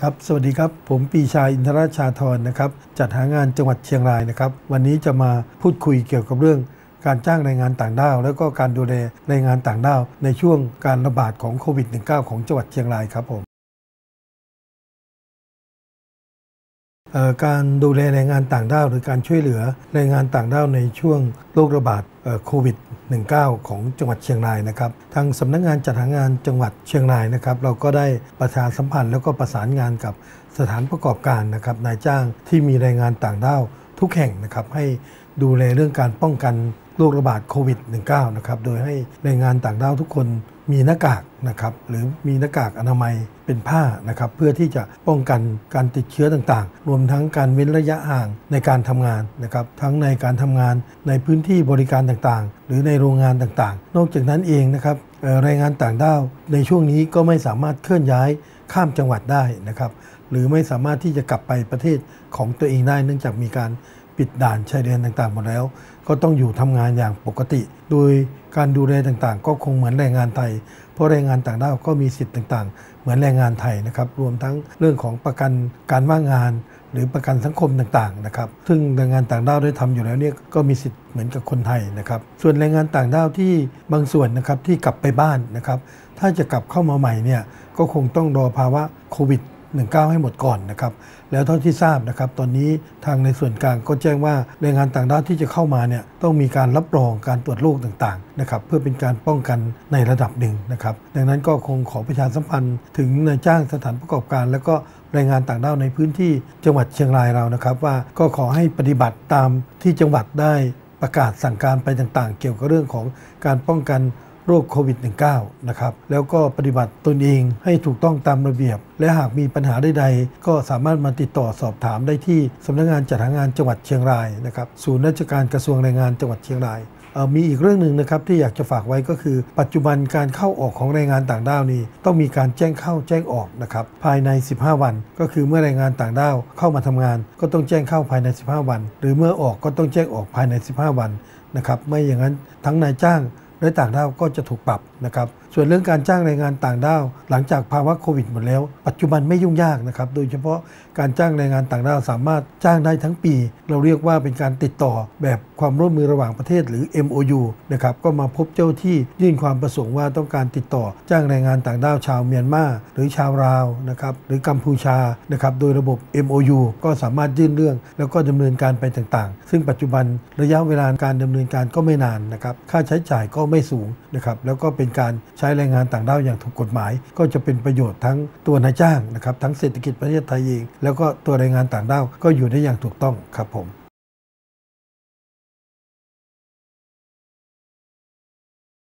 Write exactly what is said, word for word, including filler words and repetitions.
ครับสวัสดีครับผมปีชาอินทราชาธรนะครับจัดหางานจังหวัดเชียงรายนะครับวันนี้จะมาพูดคุยเกี่ยวกับเรื่องการจ้างแรงงานต่างด้าวแล้วก็การดูแลแรงงานต่างด้าวในช่วงการระบาดของโควิด สิบเก้า ของจังหวัดเชียงรายครับผมการดูแลแรงงานต่างด้าวหรือการช่วยเหลือแรงงานต่างด้าวในช่วงโรคระบาดโควิด สิบเก้า ของจังหวัดเชียงรายนะครับทางสำนักงานจัดหางานจังหวัดเชียงรายนะครับเราก็ได้ประชาสัมพันธ์แล้วก็ประสานงานกับสถานประกอบการนะครับนายจ้างที่มีแรงงานต่างด้าวทุกแห่งนะครับให้ดูแลเรื่องการป้องกันโรคระบาดโควิด สิบเก้า นะครับโดยให้แรงงานต่างด้าวทุกคนมีหน้ากากนะครับหรือมีหน้ากากอนามัยเป็นผ้านะครับเพื่อที่จะป้องกันการติดเชื้อต่างๆรวมทั้งการเว้นระยะห่างในการทำงานนะครับทั้งในการทำงานในพื้นที่บริการต่างๆหรือในโรงงานต่างๆนอกจากนั้นเองนะครับแรงงานต่างด้าวในช่วงนี้ก็ไม่สามารถเคลื่อนย้ายข้ามจังหวัดได้นะครับหรือไม่สามารถที่จะกลับไปประเทศของตัวเองได้เนื่องจากมีการปิดด่านชายแดนต่างๆหมดแล้วก็ต้องอยู่ทำงานอย่างปกติโดยการดูแลต่างๆก็คงเหมือนแรงงานไทยเพราะแรงงานต่างด้าวก็มีสิทธิ์ต่างๆเหมือนแรงงานไทยนะครับรวมทั้งเรื่องของประกันการว่างงานหรือประกันสังคมต่างๆนะครับซึ่งแรงงานต่างด้าวได้ทำอยู่แล้วเนี่ยก็มีสิทธิ์เหมือนกับคนไทยนะครับส่วนแรงงานต่างด้าวที่บางส่วนนะครับที่กลับไปบ้านนะครับถ้าจะกลับเข้ามาใหม่เนี่ยก็คงต้องรอภาวะโควิดสิบเก้า ให้หมดก่อนนะครับแล้วเท่าที่ทราบนะครับตอนนี้ทางในส่วนกลางก็แจ้งว่าแรงงานต่างด้าวที่จะเข้ามาเนี่ยต้องมีการรับรองการตรวจโรคต่างๆนะครับเพื่อเป็นการป้องกันในระดับหนึ่งนะครับดังนั้นก็คงขอประชาสัมพันธ์ถึงนายจ้างสถานประกอบการแล้วก็แรงงานต่างด้าวในพื้นที่จังหวัดเชียงรายเรานะครับว่าก็ขอให้ปฏิบัติตามที่จังหวัดได้ประกาศสั่งการไปต่างๆเกี่ยวกับเรื่องของการป้องกันโรคโควิด สิบเก้า นะครับแล้วก็ปฏิบัติตนเองให้ถูกต้องตามระเบียบและหากมีปัญหาใดๆก็สามารถมาติดต่อสอบถามได้ที่สำนักงานจัดหางานจังหวัดเชียงรายนะครับศูนย์ราชการกระทรวงแรงงานจังหวัดเชียงรายมีอีกเรื่องหนึ่งนะครับที่อยากจะฝากไว้ก็คือปัจจุบันการเข้าออกของแรงงานต่างด้าวนี้ต้องมีการแจ้งเข้าแจ้งออกนะครับภายในสิบห้าวันก็คือเมื่อแรงงานต่างด้าวเข้ามาทำงานก็ต้องแจ้งเข้าภายในสิบห้าวันหรือเมื่อออกก็ต้องแจ้งออกภายในสิบห้าวันนะครับไม่อย่างนั้นทั้งนายจ้างและต่างด้าวก็จะถูกปรับนะครับส่วนเรื่องการจ้างแรงงานต่างด้าวหลังจากภาวะโควิดหมดแล้วปัจจุบันไม่ยุ่งยากนะครับโดยเฉพาะการจ้างแรงงานต่างด้าวสามารถจ้างได้ทั้งปีเราเรียกว่าเป็นการติดต่อแบบความร่วมมือระหว่างประเทศหรือ เอ็ม โอ ยู นะครับก็มาพบเจ้าที่ยื่นความประสงค์ว่าต้องการติดต่อจ้างแรงงานต่างด้าวชาวเมียนมาหรือชาวลาวนะครับหรือกัมพูชานะครับโดยระบบ เอ็ม โอ ยู ก็สามารถยื่นเรื่องแล้วก็ดำเนินการไปต่างๆซึ่งปัจจุบันระยะเวลาการดำเนินการก็ไม่นานนะครับค่าใช้จ่ายก็ไม่สูงนะครับแล้วก็เป็นการใช้แรงงานต่างด้าวอย่างถูกกฎหมายก็จะเป็นประโยชน์ทั้งตัวนายจ้างนะครับทั้งเศรษฐกิจประเทศไทยเองแล้วก็ตัวแรงงานต่างด้าวก็อยู่ได้อย่างถูกต้องครับผม